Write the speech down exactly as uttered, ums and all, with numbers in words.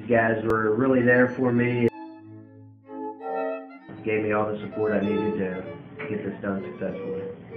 guys were really there for me, gave me all the support I needed to get this done successfully.